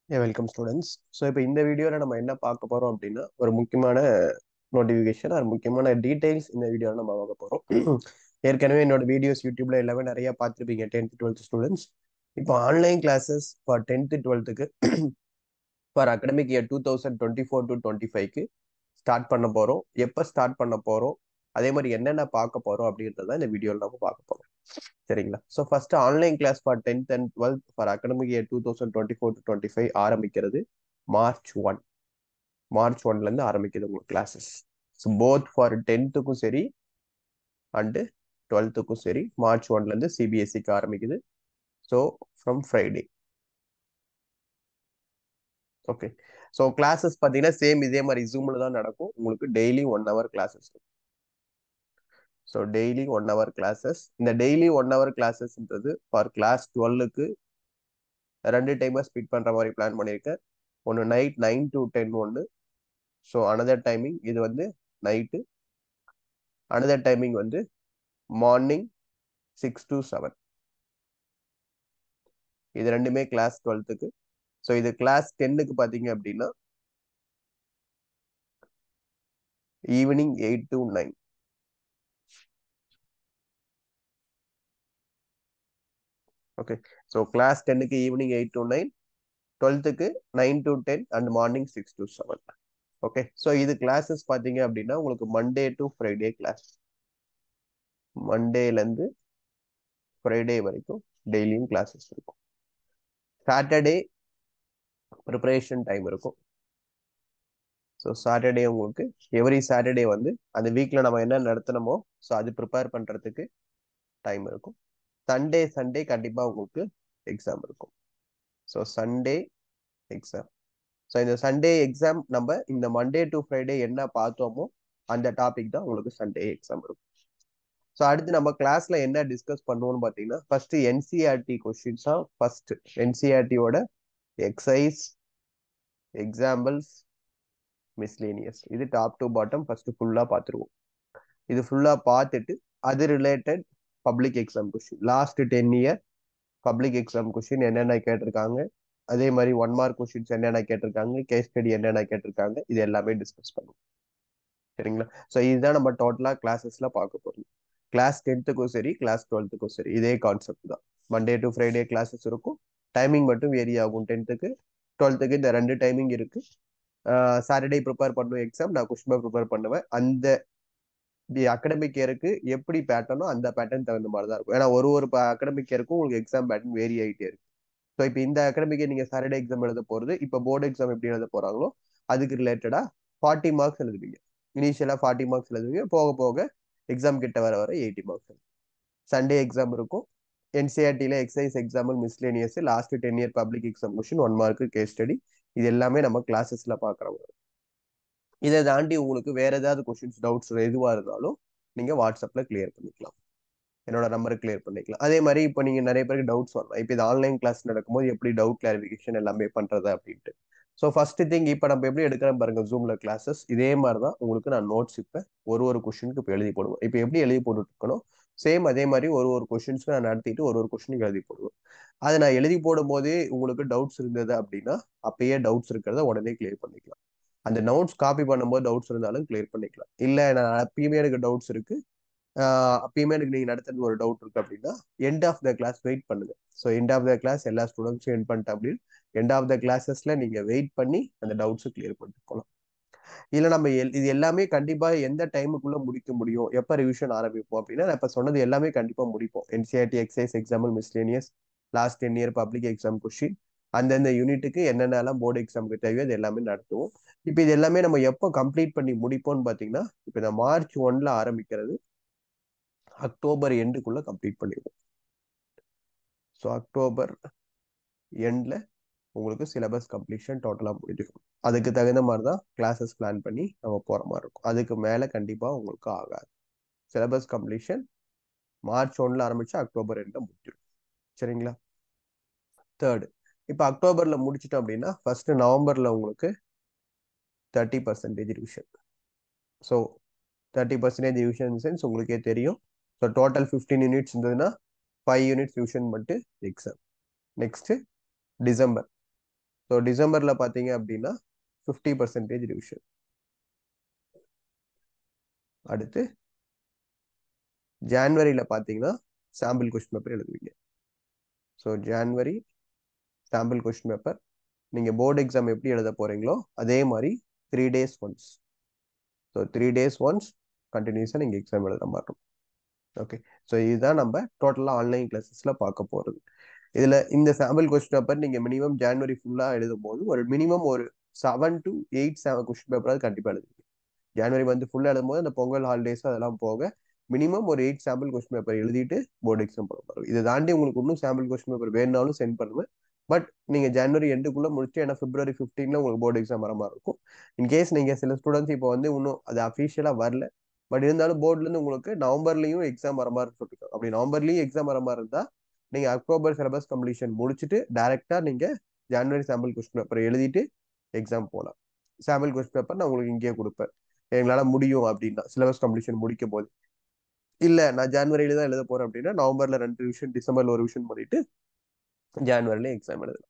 Welcome students. So இப்போ இந்த வீடியோவில் நம்ம என்ன பார்க்க போகிறோம் அப்படின்னா ஒரு முக்கியமான நோட்டிஃபிகேஷன் ஒரு முக்கியமான டீடைல்ஸ் இந்த வீடியோவில் நம்ம பார்க்க போகிறோம். ஏற்கனவே என்னோட வீடியோஸ் யூடியூப்ல எல்லாமே நிறைய பார்த்துருப்பீங்க 10th 12th ஸ்டூடெண்ட்ஸ். இப்போ online classes for 10th 12th for academic year 2024 to 25க்கு ஸ்டார்ட் பண்ண போகிறோம். எப்போ ஸ்டார்ட் பண்ண போகிறோம், அதே மாதிரி என்னென்ன பார்க்க போகிறோம் அப்படின்றத இந்த வீடியோவில் நம்ம பார்க்க போகிறோம். சரிங்களா? So first online class for 10th and 12th for academic year 2024 to 25 ஆரம்பிக்கிறது மார்ச் 1. மார்ச் 1லேருந்து ஆரம்பிக்குது உங்களுக்கு கிளாஸஸ். ஸோ போத் ஃபார் 10th-க்கும் சரி அண்டு 12th-க்கும் சரி மார்ச் 1லேருந்து சிபிஎஸ்சிக்கு ஆரம்பிக்குது. So from Friday. Okay. So classes பார்த்தீங்கன்னா சேம் இதே மாதிரி ஜூமில் தான் நடக்கும். உங்களுக்கு daily 1 hour classes. So daily 1 hour classes. இந்த டெய்லி 1 hour கிளாஸஸ்ன்றது ஃபார் கிளாஸ் 12க்கு 2 டைமாக ஸ்பிட் பண்ணுற மாதிரி பிளான் பண்ணியிருக்கேன். ஒன்று நைட் 9 to 10 ஒன்று. ஸோ அனதர் டைமிங் இது வந்து நைட்டு. அனதர் டைமிங் வந்து மார்னிங் 6 to 7. இது ரெண்டுமே கிளாஸ் 12க்கு. ஸோ இது கிளாஸ் 10க்கு பார்த்தீங்க அப்படின்னா evening 8 to 9. Okay. So class 10க்கு ஈவினிங் 8 to 9, 12க்கு 9 to 10 and morning 6 to 7. Okay. So இது கிளாஸஸ் பார்த்தீங்க அப்படின்னா உங்களுக்கு மண்டே டு ஃப்ரைடே கிளாஸ். மண்டேலேருந்து ஃப்ரைடே வரைக்கும் டெய்லியும் கிளாஸஸ் இருக்கும். சாட்டர்டே ப்ரிப்பரேஷன் டைம் இருக்கும். ஸோ சாட்டர்டே உங்களுக்கு எவ்ரி சாட்டர்டே வந்து அந்த வீக்கில் நம்ம என்ன நடத்தணுமோ ஸோ அது ப்ரிப்பேர் பண்ணுறதுக்கு டைம் இருக்கும். சண்டே கண்டிப்பாக உங்களுக்கு எக்ஸாம் இருக்கும். So Sunday exam. ஸோ இந்த சண்டே எக்ஸாம் நம்ம இந்த மண்டே டு ஃப்ரைடே என்ன பார்த்தோமோ அந்த டாபிக் தான் உங்களுக்கு சண்டே எக்ஸாம் இருக்கும். ஸோ அடுத்து நம்ம கிளாஸ்ல என்ன டிஸ்கஸ் பண்ணுவோம்னு பார்த்தீங்கன்னா ஃபர்ஸ்ட் என்சிஆர்டி கொஸ்டின்ஸ் தான். ஃபர்ஸ்ட் என்சிஆர்டியோட எக்ஸசைஸ், எக்ஸாம்பிள்ஸ், மிஸ்லேனியஸ், இது டாப் டு பாட்டம் ஃபர்ஸ்ட் ஃபுல்லா பார்த்துருவோம். இது ஃபுல்லா பார்த்துட்டு அது related public exam question, last 10 year public exam question என்னென்ன கேட்டிருக்காங்க, அதே மாதிரி 1 mark கொஸ்டின்ஸ் என்னென்ன கேட்டிருக்காங்க, கேஸ் ஸ்டடி என்னென்ன கேட்டிருக்காங்க, இது எல்லாமே டிஸ்கஸ் பண்ணுவோம். சரிங்களா? ஸோ இதுதான் நம்ம டோட்டலா கிளாஸஸ்ல பார்க்க போறோம். கிளாஸ் 10th-க்கும் சரி கிளாஸ் 12th-க்கும் சரி இதே கான்செப்ட் தான். மண்டே டு ஃப்ரைடே கிளாஸஸ் இருக்கும். டைமிங் மட்டும் வேரி ஆகும். 10th-க்கு 12th-க்கு இந்த 2 டைமிங் இருக்கு. சாட்டர்டே ப்ரிப்பேர் பண்ணுவேன் எக்ஸாம், நான் கொஸ்டின் ப்ரிப்பேர் பண்ணுவேன். அந்த அகடமிக் இயருக்கு எப்படி பேட்டர்னோ அந்த பேட்டர்ன் தகுந்த மாதிரி தான் இருக்கும். ஏன்னா ஒரு அகடமிக் இயருக்கும் உங்களுக்கு எக்ஸாம் பேட்டர்ன் வேரி ஆகிட்டே இருக்கு. ஸோ இப்போ இந்த அகடமிக் நீங்க சாட்டர்டே எக்ஸாம் எழுத போறது, இப்போ போர்டு எக்ஸாம் எப்படி எழுத போறாங்களோ அதுக்கு ரிலேட்டடா 40 மார்க்ஸ் எழுதுவீங்க. இனிஷியலா 40 மார்க்ஸ் எழுதுவீங்க. போக போக எக்ஸாம் கிட்ட வர 80 மார்க்ஸ். சண்டே எக்ஸாம் இருக்கும். என்சிஆர்டில exercise, example, miscellaneous, last 10 year public exam question, 1 mark case study, இது எல்லாமே நம்ம கிளாஸஸ்ல பாக்குறோம். இதை தாண்டி உங்களுக்கு வேற ஏதாவது கொஸ்டின்ஸ், டவுட்ஸ் எதுவா இருந்தாலும் நீங்க வாட்ஸ்அப்ல கிளியர் பண்ணிக்கலாம். என்னோட நம்பரை கிளியர் பண்ணிக்கலாம். அதே மாதிரி இப்போ நீங்க நிறைய பேருக்கு டவுட்ஸ் வரலாம். இப்போ இது ஆன்லைன் கிளாஸ் நடக்கும்போது எப்படி டவுட் கிளாரிபிகேஷன் எல்லாமே பண்றது அப்படின்ட்டு. ஸோ ஃபர்ஸ்ட் திங் இப்போ நம்ம எப்படி எடுக்கிறோம் பாருங்க ஜூம்ல கிளாஸஸ். இதே மாதிரி தான் உங்களுக்கு நான் நோட்ஸ் இப்போ ஒரு கொஸ்டினுக்கு இப்போ எழுதி போடுவேன். இப்போ எப்படி எழுதி போட்டுட்டு இருக்கணும் சேம் அதே மாதிரி ஒரு கொஸ்டின்ஸ்க்கு நான் நடத்திட்டு ஒரு கொஸ்டினுக்கு எழுதி போடுவேன். அதை நான் எழுதி போடும் போதே உங்களுக்கு டவுட்ஸ் இருந்தது அப்படின்னா அப்பயே டவுட்ஸ் இருக்கிறத உடனே கிளியர் பண்ணிக்கலாம். அந்த நோட்ஸ் காப்பி பண்ணும்போது டவுட்ஸ் இருந்தாலும் கிளியர் பண்ணிக்கலாம். இல்லை நான் அப்பயுமே எனக்கு டவுட்ஸ் இருக்கு, அப்பயுமே எனக்கு நீங்க நடத்துறது ஒரு டவுட் இருக்கு அப்படின்னா end of the class wait பண்ணுங்க. So end of the class எல்லா ஸ்டூடெண்ட்ஸும் எண்ட் பண்ணிட்டேன் அப்படின்னு எண்ட் ஆஃப் த கிளாஸஸ்ல நீங்க வெயிட் பண்ணி அந்த டவுட்ஸை கிளியர் பண்ணிட்டு போகலாம். இல்ல நம்ம இது எல்லாமே கண்டிப்பா எந்த டைமுக்குள்ள முடிக்க முடியும், எப்ப ரிவிஷன் ஆரம்பிப்போம் அப்படின்னா நான் இப்ப சொன்னது எல்லாமே கண்டிப்பா முடிப்போம். NCERT exercise, example, miscellaneous, last 10 year public exam question, அந்தந்த யூனிட்டுக்கு என்னென்னலாம் போர்டு எக்ஸாமுக்கு தேவையோ அது எல்லாமே நடத்துவோம். இப்போ இது எல்லாமே நம்ம எப்போ கம்ப்ளீட் பண்ணி முடிப்போம்னு பாத்தீங்கன்னா இப்போ இந்த மார்ச் 1ல ஆரம்பிக்கிறது அக்டோபர் எண்டுக்குள்ள கம்ப்ளீட் பண்ணிடுவோம். ஸோ அக்டோபர் எண்ட்ல உங்களுக்கு சிலபஸ் கம்ப்ளீஷன் டோட்டலா முடிஞ்சிடும். அதுக்கு தகுந்த மாதிரி தான் கிளாஸஸ் பிளான் பண்ணி நம்ம போற மாதிரி இருக்கும். அதுக்கு மேல கண்டிப்பா உங்களுக்கு ஆகாது. சிலபஸ் கம்ப்ளீஷன் மார்ச் 1ல ஆரம்பிச்சு அக்டோபர் எண்ட்ல முடிஞ்சிடும். சரிங்களா? தேர்டு, இப்போ அக்டோபர்ல முடிச்சிட்டோம் அப்படின்னா ஃபர்ஸ்ட் நவம்பர்ல உங்களுக்கு 30% ரிவிஷன். ஸோ 30% ரிவிஷன் சென்ஸ் உங்களுக்கே தெரியும். ஸோ டோட்டல் 15 யூனிட்ஸ் இருந்ததுன்னா 5 யூனிட்ஸ் ரிவிஷன் மட்டும் எக்ஸாம். நெக்ஸ்ட் டிசம்பர் ஸோ டிசம்பர்ல பார்த்தீங்க அப்படின்னா 50% ரிவிஷன். அடுத்து ஜான்வரியில பார்த்தீங்கன்னா சாம்பிள் கொஸ்டின் பேப்பர் எழுதுவீங்க. ஸோ ஜான்வரி சாம்பிள் கொஸ்டின் பேப்பர் நீங்கள் போர்டு எக்ஸாம் எப்படி எழுத போறீங்களோ அதே மாதிரி 3 days once. So 3 days once கண்டினியூஸாக நீங்கள் எக்ஸாம் எழுத மாட்டோம். ஓகே, ஸோ இதுதான் நம்ம டோட்டலாக ஆன்லைன் கிளாஸஸில் பார்க்க போகிறது. இதில் இந்த சாம்பிள் கொஸ்டின் பேப்பர் நீங்கள் மினிமம் ஜான்வரி ஃபுல்லாக எழுதும் போது ஒரு மினிமம் ஒரு 7 to 8 கொஸ்டின் பேப்பராது கண்டிப்பாக எழுதுவீங்க. ஜான்வரி வந்து ஃபுல்லாக எழுதும் போது அந்த பொங்கல் ஹாலிடேஸ் அதெல்லாம் போக மினிமம் ஒரு 8 சாம்பிள் கொஸ்டின் பேப்பர் எழுதிட்டு போர்டு எக்ஸாம் போட போகிறோம். இதை தாண்டி உங்களுக்கு இன்னும் சாம்பிள் கொஸ்டின் பேப்பர் வேணுனாலும் சென்ட் பண்ணுவேன். பட் நீங்கள் ஜனவரி எண்டுக்குள்ளே முடிச்சு, ஏன்னா February 15 உங்களுக்கு போர்டு எக்ஸாம் வர மாதிரி இருக்கும். இன்கேஸ் நீங்கள் சில ஸ்டூடெண்ட்ஸ் இப்போ வந்து இன்னும் அது அஃபிஷியலாக வரல, பட் இருந்தாலும் போர்ட்லேருந்து உங்களுக்கு நவம்பர்லையும் எக்ஸாம் வர மாதிரி சொல்லிருக்கோம். அப்படி நவம்பர்லையும் எக்ஸாம் வர மாதிரி இருந்தால் நீங்கள் அக்டோபர் சிலபஸ் கம்ப்ளீஷன் முடிச்சுட்டு டேரெக்டாக நீங்கள் ஜனவரி சாம்பிள் கொஸ்டின் பேப்பர் எழுதிட்டு எக்ஸாம் போகலாம். சாம்பிள் கொஸ்டின் பேப்பர் நான் உங்களுக்கு இங்கேயே கொடுப்பேன் எங்களால் முடியும் அப்படின்னா சிலபஸ் கம்ப்ளீஷன் முடிக்கும் போது. இல்லை நான் ஜான்வரியில தான் எழுத போறேன் அப்படின்னா நவம்பர்ல 2 விஷயம், டிசம்பர்ல ஒரு விஷயம் பண்ணிட்டு ஜான்வரில எக்ஸாம் எழுதலாம்.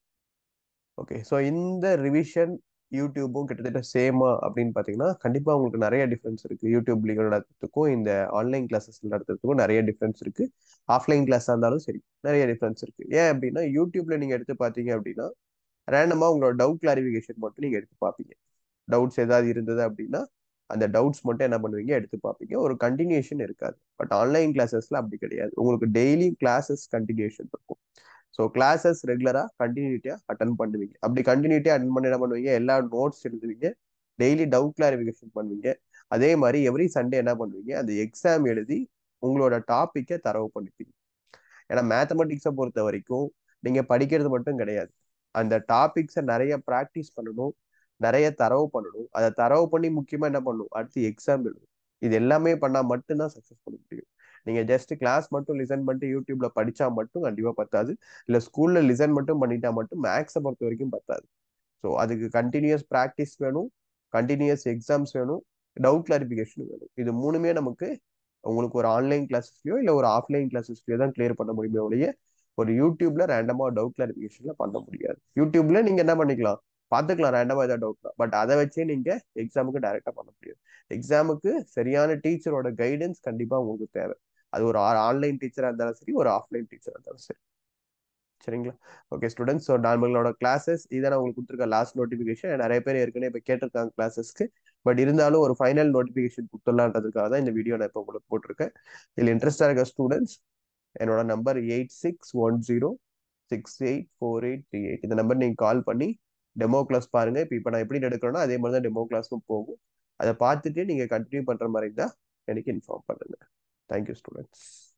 ஓகே, ஸோ இந்த ரிவிஷன் யூடியூப்பும் கிட்டத்தட்ட சேமா அப்படின்னு பார்த்தீங்கன்னா கண்டிப்பாக உங்களுக்கு நிறைய டிஃப்ரென்ஸ் இருக்கு. யூடியூப்ல நடத்துறதுக்கும் இந்த ஆன்லைன் கிளாஸஸ் நடத்துறதுக்கும் நிறைய டிஃப்ரென்ஸ் இருக்கு. ஆஃப்லைன் கிளாஸாக இருந்தாலும் சரி நிறைய டிஃப்ரென்ஸ் இருக்கு. ஏன் அப்படின்னா யூடியூப்ல நீங்க எடுத்து பார்த்தீங்க அப்படின்னா ரேண்டமா உங்களோட டவுட் கிளாரிஃபிகேஷன் மட்டும் நீங்க எடுத்து பார்ப்பீங்க. டவுட்ஸ் ஏதாவது இருந்தது அப்படின்னா அந்த டவுட்ஸ் மட்டும் என்ன பண்ணுவீங்க எடுத்து பார்ப்பீங்க. ஒரு கண்டினியூஷன் இருக்காது. பட் ஆன்லைன் கிளாஸஸ்ல அப்படி கிடையாது. உங்களுக்கு டெய்லி கிளாஸஸ் கண்டினியூஷன் இருக்கும். ஸோ கிளாஸஸ் ரெகுலரா கண்டினியூட்டியா அட்டன் பண்ணுவீங்க. அப்படி கண்டினியூட்டியா அட்டன் பண்ணி என்ன பண்ணுவீங்க, எல்லா நோட்ஸ் எழுதுவீங்க, டெய்லி டவுட் கிளாரிஃபிகேஷன் பண்ணுவீங்க. அதே மாதிரி எவ்ரி சண்டே என்ன பண்ணுவீங்க, அந்த எக்ஸாம் எழுதி உங்களோட டாப்பிக்கை தரவு பண்ணிப்பீங்க. ஏன்னா மேத்தமெட்டிக்ஸை பொறுத்த வரைக்கும் நீங்க படிக்கிறது மட்டும் கிடையாது, அந்த டாபிக்ஸை நிறைய ப்ராக்டிஸ் பண்ணணும், நிறைய தரவு பண்ணணும். அதை தரவு பண்ணி முக்கியமா என்ன பண்ணணும், அடுத்து எக்ஸாம் எழுதணும். இது எல்லாமே பண்ணா மட்டும்தான் சக்சஸ் பண்ண முடியும். நீங்க ஜஸ்ட் கிளாஸ் மட்டும் லிசன் பண்ணிட்டு யூடியூப்ல படிச்சா மட்டும் கண்டிப்பா பத்தாது. இல்ல ஸ்கூல்ல லிசன் மட்டும் பண்ணிட்டா மட்டும் மேக்ஸை பொறுத்த வரைக்கும் பத்தாது. ஸோ அதுக்கு கண்டினியூஸ் ப்ராக்டிஸ் வேணும், கண்டினியூஸ் எக்ஸாம்ஸ் வேணும், டவுட் கிளாரிஃபிகேஷன் வேணும். இது மூணுமே நமக்கு உங்களுக்கு ஒரு ஆன்லைன் கிளாஸஸ்லயோ இல்லை ஒரு ஆஃப்லைன் கிளாஸஸ்லயோ தான் கிளியர் பண்ண முடியுமே ஒழிய ஒரு யூடியூப்ல ரேண்டமா டவுட் கிளாரிஃபிகேஷன்ல பண்ண முடியாது. யூடியூப்ல நீங்க என்ன பண்ணிக்கலாம், பார்த்துக்கலாம் ரேண்டமா ஏதாவது டவுட்னா, பட் அதை வச்சே நீங்க எக்ஸாமுக்கு டைரக்டா பண்ண முடியாது. எக்ஸாமுக்கு சரியான டீச்சரோட கைடன்ஸ் கண்டிப்பா உங்களுக்கு தேவை. அது ஒரு ஆன்லைன் டீச்சரா இருந்தாலும் சரி, ஒரு ஆஃப்லைன் டீச்சரா இருந்தாலும் சரி. சரிங்களா? ஓகே ஸ்டூடெண்ட்ஸ், ஸோ நம்மளோட கிளாஸஸ் இதான் உங்களுக்கு கொடுத்துருக்க லாஸ்ட் நோட்டிஃபிகேஷன். நிறைய பேர் ஏற்கனவே இப்போ கேட்டிருக்காங்க கிளாஸஸ்க்கு, பட் இருந்தாலும் ஒரு ஃபைனல் நோட்டிஃபிகேஷன் கொடுத்துடலான்றதுக்காக தான் இந்த வீடியோ நான் இப்போ உங்களுக்கு போட்டிருக்கேன். இதில் இன்ட்ரெஸ்டாக இருக்க ஸ்டூடெண்ட்ஸ் என்னோட நம்பர் 8610684838. இந்த நம்பர் நீங்கள் கால் பண்ணி டெமோ கிளாஸ் பாருங்க. இப்போ நான் எப்படி எடுக்கிறேன்னா அதே மாதிரி தான் டெமோ கிளாஸும் போகும். அதை பார்த்துட்டு நீங்கள் கண்டினியூ பண்ணுற மாதிரி இருந்தால் எனக்கு இன்ஃபார்ம் பண்ணுங்க. Thank you students.